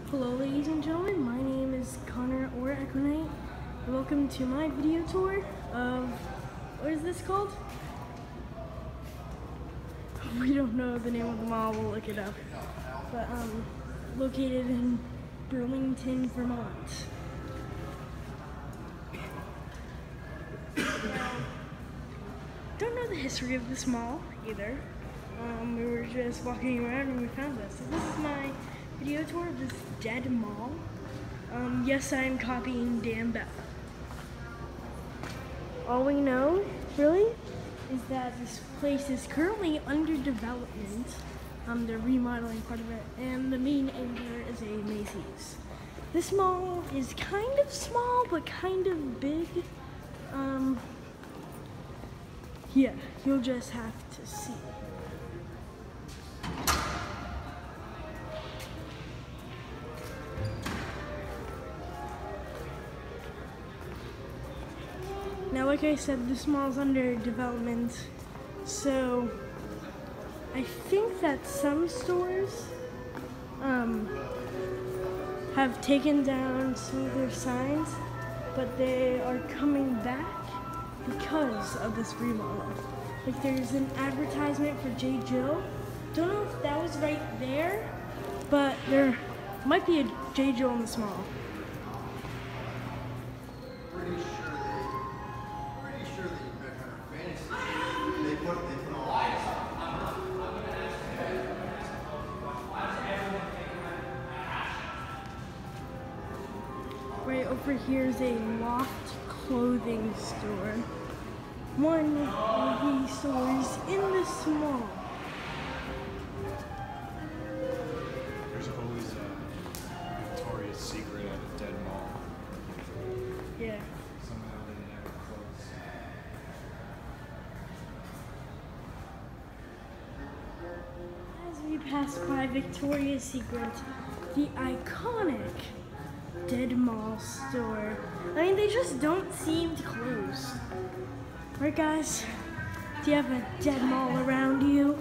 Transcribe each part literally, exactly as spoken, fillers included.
Hello ladies and gentlemen, my name is Connor or Equinite, and welcome to my video tour of, what is this called? We don't know the name of the mall, we'll look it up. But um, located in Burlington, Vermont. Now, don't know the history of this mall either. Um, we were just walking around and we found this. So this is my video tour of this dead mall. Um, yes, I am copying Dan Bell. All we know, really, is that this place is currently under development. Um, they're remodeling part of it, and the main anchor is a Macy's. This mall is kind of small, but kind of big. Um, yeah, you'll just have to see. Now, like I said, this mall's under development, so I think that some stores um, have taken down some of their signs, but they are coming back because of this remodel. Like, there's an advertisement for J. Jill. Don't know if that was right there, but there might be a J. Jill in this mall. Right over here is a Loft clothing store. One of the stores in this mall. There's always a Victoria's Secret at a dead mall. Yeah. Somehow they never close. As we pass by Victoria's Secret, the iconic Dead Mall store. I mean, they just don't seem to close. Right, guys? Do you have a dead mall around you?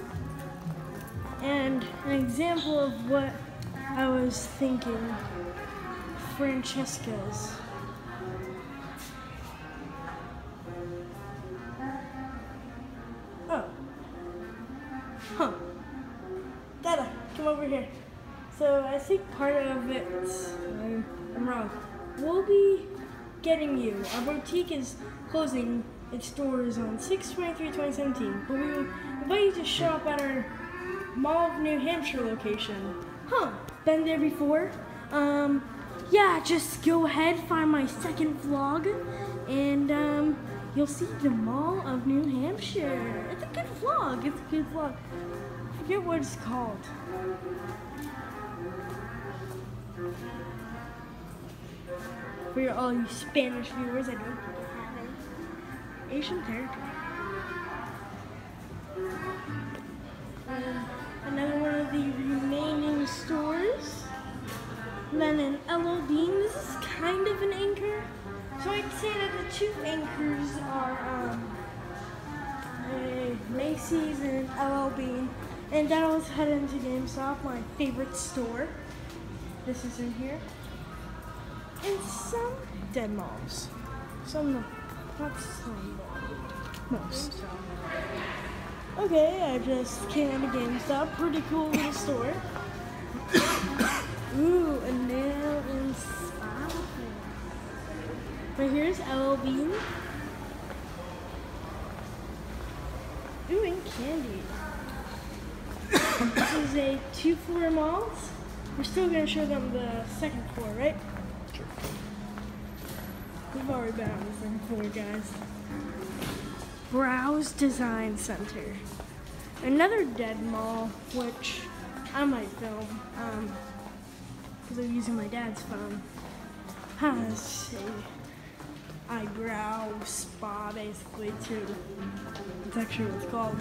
And an example of what I was thinking, Francesca's. Oh. Huh. Dada, come over here. So I think part of it, I'm, I'm wrong, we'll be getting you. Our boutique is closing its doors on six twenty-three twenty seventeen, but we will invite you to shop at our Mall of New Hampshire location. Huh, been there before? Um, yeah, just go ahead, find my second vlog, and um, you'll see the Mall of New Hampshire. It's a good vlog, it's a good vlog. I forget what it's called. For all you Spanish viewers, I don't think you have any Asian territory. Um, another one of the remaining stores. And then an L L Bean. This is kind of an anchor. So I'd say that the two anchors are um, a Macy's and an L L Bean. And then let's head into GameStop, my favorite store. This is in here. And some dead malls. Some, not some, most. Okay, I just came into GameStop. Pretty cool little store. Ooh, a nail and spot. Right here's L L Bean. Ooh, and candy. This is a two-floor mall. We're still going to show them the second floor, right? Sure. We've already been on the second floor, guys. Browse Design Center. Another dead mall, which I might film, um, because I'm using my dad's phone. Has a eyebrow spa, basically, too. That's actually what it's called.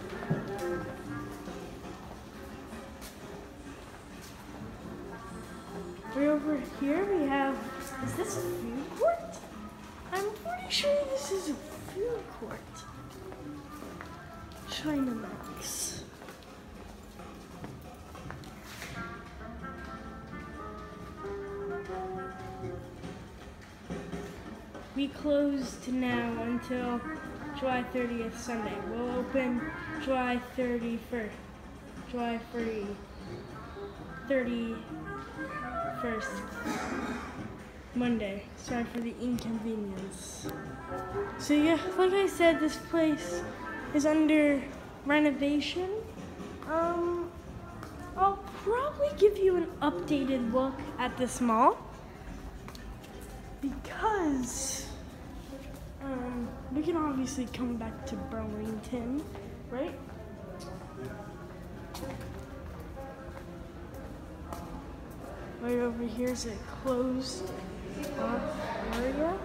Right over here we have, is this a food court? I'm pretty sure this is a food court. China Max. be closed now until July thirtieth, Sunday. We'll open July thirty-first. July thirty-first, Monday. Sorry for the inconvenience. So yeah, like I said, this place is under renovation. Um, I'll probably give you an updated look at this mall because um, we can obviously come back to Burlington, right? Right over here is a closed off area.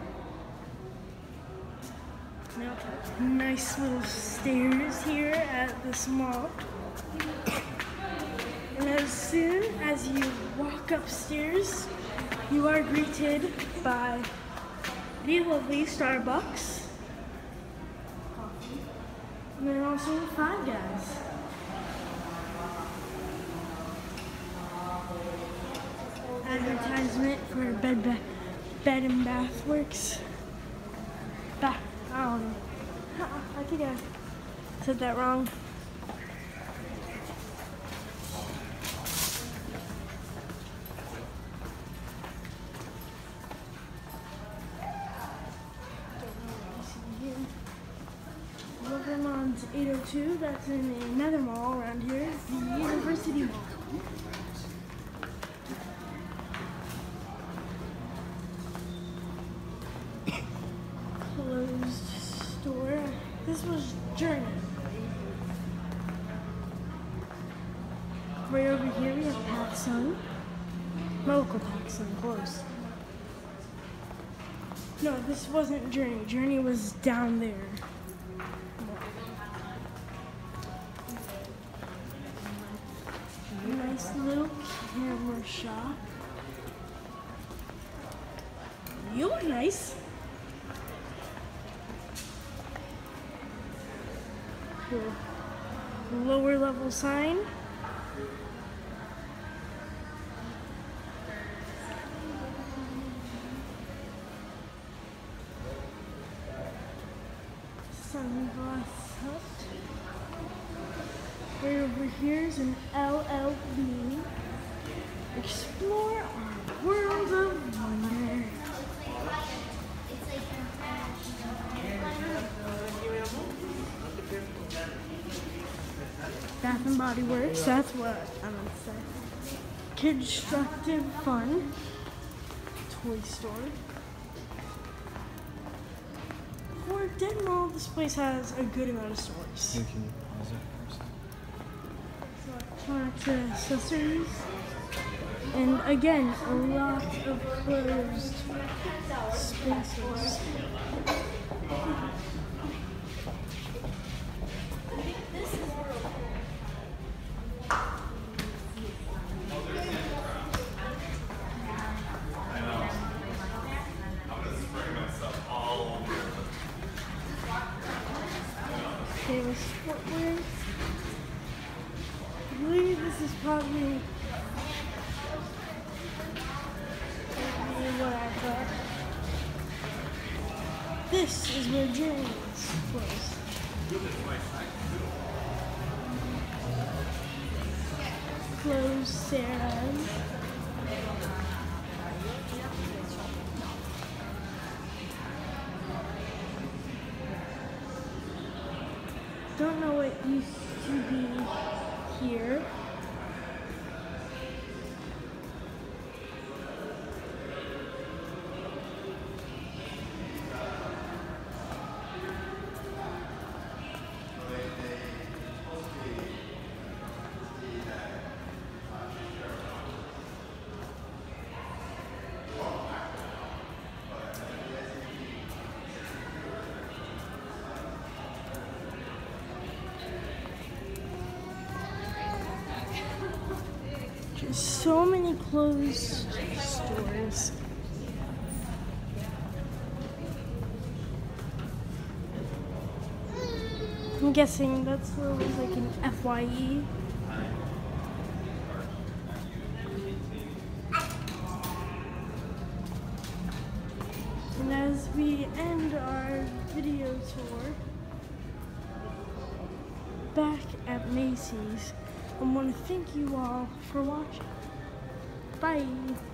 Now, nice little stairs here at this mall. And as soon as you walk upstairs, you are greeted by the lovely Starbucks. And then also Five Guys. Advertisement for Bed, Ba- Bed and Bath Works. Ba- I don't know. I think I said that wrong. Vermont's eight oh two, that's in another mall around here, the University Mall. Closed store. This was Journey. Right over here we have PacSun. Local PacSun, close. No, this wasn't Journey. Journey was down there. Nice little camera shop. You look nice. Cool. Lower level sign. Sunglass Hut. Right over here is an L L B. Explore our world of wonder. Bath and Body Works, that's what I'm gonna say. Constructive Fun. Toy store. For Dead Mall, this place has a good amount of stores. Can you pause it first? Electronics and accessories. And again, a lot of closed spaces. Famous footwear. I believe this is probably what I thought. This is where Journey's was. Closed Sarah's. Don't know what used to be here. So many closed stores. I'm guessing that's where it was like an F Y E. And as we we end our video tour back at Macy's. I want to thank you all for watching. Bye.